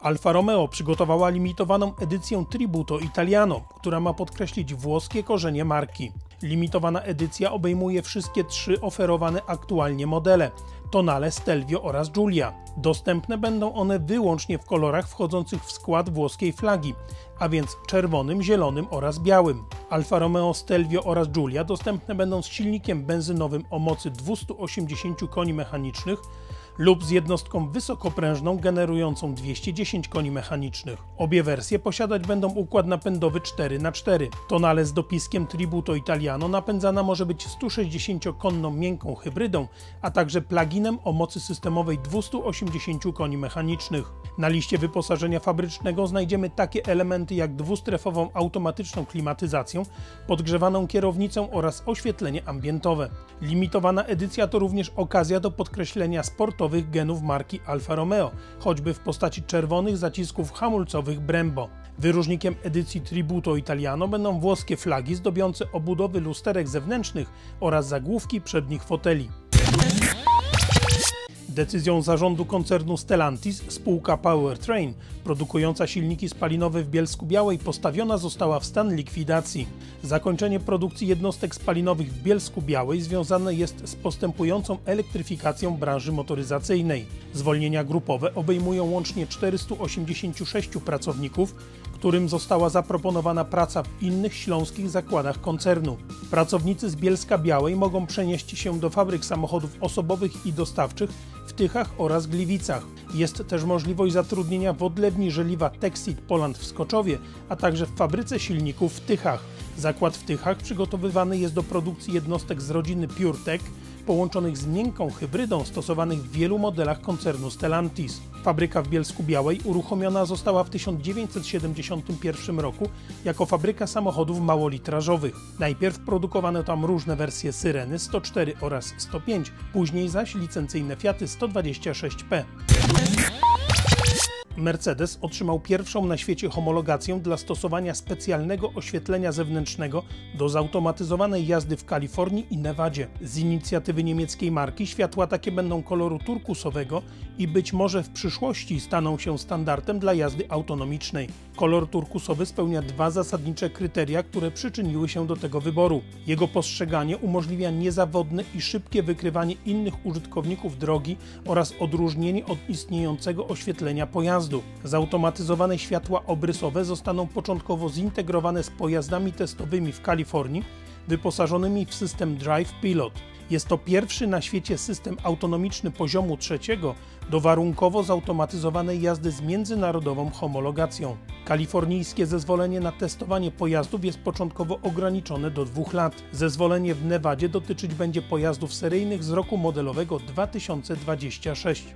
Alfa Romeo przygotowała limitowaną edycję Tributo Italiano, która ma podkreślić włoskie korzenie marki. Limitowana edycja obejmuje wszystkie trzy oferowane aktualnie modele – Tonale, Stelvio oraz Giulia. Dostępne będą one wyłącznie w kolorach wchodzących w skład włoskiej flagi, a więc czerwonym, zielonym oraz białym. Alfa Romeo Stelvio oraz Giulia dostępne będą z silnikiem benzynowym o mocy 280 koni mechanicznych lub z jednostką wysokoprężną generującą 210 koni mechanicznych. Obie wersje posiadać będą układ napędowy 4x4. Tonale z dopiskiem Tributo Italiano napędzana może być 160-konną miękką hybrydą, a także pluginem o mocy systemowej 280 koni mechanicznych. Na liście wyposażenia fabrycznego znajdziemy takie elementy jak dwustrefową automatyczną klimatyzację, podgrzewaną kierownicę oraz oświetlenie ambientowe. Limitowana edycja to również okazja do podkreślenia sportowych genów marki Alfa Romeo, choćby w postaci czerwonych zacisków hamulcowych Brembo. Wyróżnikiem edycji Tributo Italiano będą włoskie flagi zdobiące obudowy lusterek zewnętrznych oraz zagłówki przednich foteli. Decyzją zarządu koncernu Stellantis spółka Powertrain, produkująca silniki spalinowe w Bielsku-Białej, postawiona została w stan likwidacji. Zakończenie produkcji jednostek spalinowych w Bielsku-Białej związane jest z postępującą elektryfikacją branży motoryzacyjnej. Zwolnienia grupowe obejmują łącznie 486 pracowników, którym została zaproponowana praca w innych śląskich zakładach koncernu. Pracownicy z Bielska-Białej mogą przenieść się do fabryk samochodów osobowych i dostawczych w Tychach oraz Gliwicach. Jest też możliwość zatrudnienia w odlewni żeliwa Texit Poland w Skoczowie, a także w fabryce silników w Tychach. Zakład w Tychach przygotowywany jest do produkcji jednostek z rodziny PureTech, połączonych z miękką hybrydą stosowanych w wielu modelach koncernu Stellantis. Fabryka w Bielsku-Białej uruchomiona została w 1971 roku jako fabryka samochodów małolitrażowych. Najpierw produkowano tam różne wersje Syreny 104 oraz 105, później zaś licencyjne Fiaty 126P. Mercedes otrzymał pierwszą na świecie homologację dla stosowania specjalnego oświetlenia zewnętrznego do zautomatyzowanej jazdy w Kalifornii i Nevadzie. Z inicjatywy niemieckiej marki światła takie będą koloru turkusowego i być może w przyszłości staną się standardem dla jazdy autonomicznej. Kolor turkusowy spełnia dwa zasadnicze kryteria, które przyczyniły się do tego wyboru. Jego postrzeganie umożliwia niezawodne i szybkie wykrywanie innych użytkowników drogi oraz odróżnienie od istniejącego oświetlenia pojazdu. Zautomatyzowane światła obrysowe zostaną początkowo zintegrowane z pojazdami testowymi w Kalifornii, wyposażonymi w system Drive Pilot. Jest to pierwszy na świecie system autonomiczny poziomu trzeciego do warunkowo zautomatyzowanej jazdy z międzynarodową homologacją. Kalifornijskie zezwolenie na testowanie pojazdów jest początkowo ograniczone do 2 lat. Zezwolenie w Nevadzie dotyczyć będzie pojazdów seryjnych z roku modelowego 2026.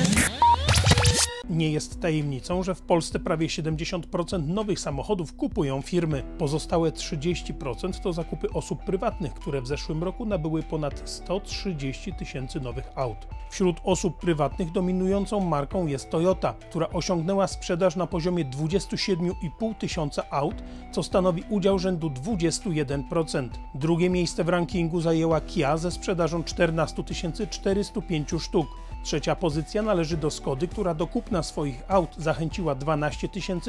Nie jest tajemnicą, że w Polsce prawie 70% nowych samochodów kupują firmy. Pozostałe 30% to zakupy osób prywatnych, które w zeszłym roku nabyły ponad 130 tysięcy nowych aut. Wśród osób prywatnych dominującą marką jest Toyota, która osiągnęła sprzedaż na poziomie 27,5 tysiąca aut, co stanowi udział rzędu 21%. Drugie miejsce w rankingu zajęła Kia ze sprzedażą 14 405 sztuk. Trzecia pozycja należy do Skody, która do kupna swoich aut zachęciła 12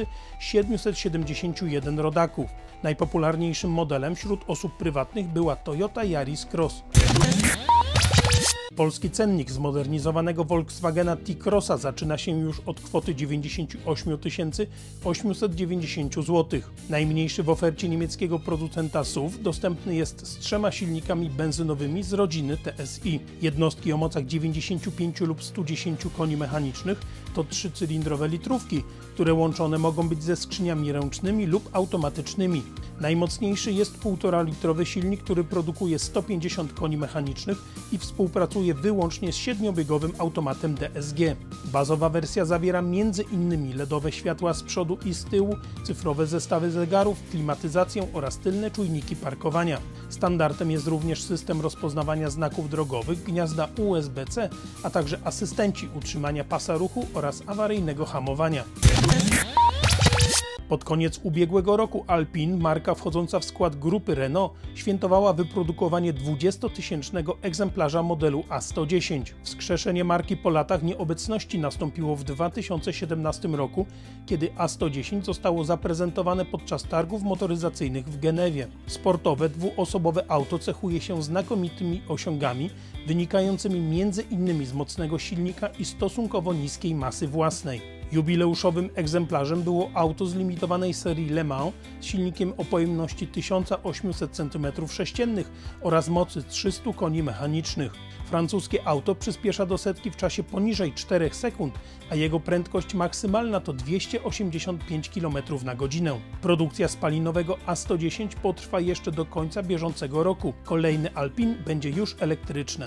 771 rodaków. Najpopularniejszym modelem wśród osób prywatnych była Toyota Yaris Cross. Polski cennik zmodernizowanego Volkswagena T-Crossa zaczyna się już od kwoty 98 890 zł. Najmniejszy w ofercie niemieckiego producenta SUV dostępny jest z 3 silnikami benzynowymi z rodziny TSI. Jednostki o mocach 95 lub 110 koni mechanicznych to 3-cylindrowe litrówki, które łączone mogą być ze skrzyniami ręcznymi lub automatycznymi. Najmocniejszy jest 1,5-litrowy silnik, który produkuje 150 koni mechanicznych i współpracuje wyłącznie z 7-biegowym automatem DSG. Bazowa wersja zawiera m.in. LEDowe światła z przodu i z tyłu, cyfrowe zestawy zegarów, klimatyzację oraz tylne czujniki parkowania. Standardem jest również system rozpoznawania znaków drogowych, gniazda USB-C, a także asystenci utrzymania pasa ruchu oraz awaryjnego hamowania. Pod koniec ubiegłego roku Alpine, marka wchodząca w skład grupy Renault, świętowała wyprodukowanie 20-tysięcznego egzemplarza modelu A110. Wskrzeszenie marki po latach nieobecności nastąpiło w 2017 roku, kiedy A110 zostało zaprezentowane podczas targów motoryzacyjnych w Genewie. Sportowe, dwuosobowe auto cechuje się znakomitymi osiągami, wynikającymi m.in. z mocnego silnika i stosunkowo niskiej masy własnej. Jubileuszowym egzemplarzem było auto z limitowanej serii Le Mans z silnikiem o pojemności 1800 cm3 oraz mocy 300 koni mechanicznych. Francuskie auto przyspiesza do setki w czasie poniżej 4 sekund, a jego prędkość maksymalna to 285 km/h. Produkcja spalinowego A110 potrwa jeszcze do końca bieżącego roku. Kolejny Alpine będzie już elektryczne.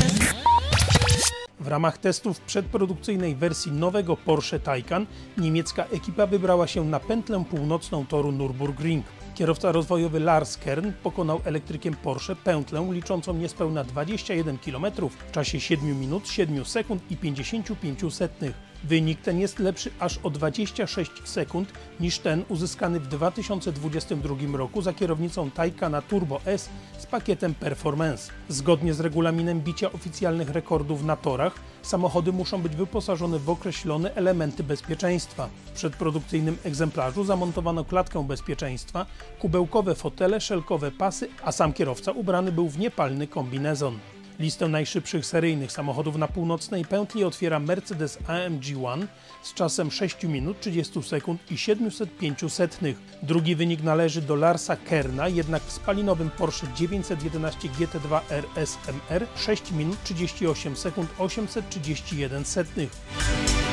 W ramach testów przedprodukcyjnej wersji nowego Porsche Taycan niemiecka ekipa wybrała się na pętlę północną toru Nürburgring. Kierowca rozwojowy Lars Kern pokonał elektrykiem Porsche pętlę liczącą niespełna 21 km w czasie 7 minut, 7 sekund i 55 setnych. Wynik ten jest lepszy aż o 26 sekund niż ten uzyskany w 2022 roku za kierownicą Taycana Turbo S z pakietem Performance. Zgodnie z regulaminem bicia oficjalnych rekordów na torach, samochody muszą być wyposażone w określone elementy bezpieczeństwa. W przedprodukcyjnym egzemplarzu zamontowano klatkę bezpieczeństwa, kubełkowe fotele, szelkowe pasy, a sam kierowca ubrany był w niepalny kombinezon. Listę najszybszych seryjnych samochodów na północnej pętli otwiera Mercedes AMG One z czasem 6 minut 30 sekund i 705 setnych. Drugi wynik należy do Larsa Kerna, jednak w spalinowym Porsche 911 GT2 RS MR 6 minut 38 sekund 831 setnych.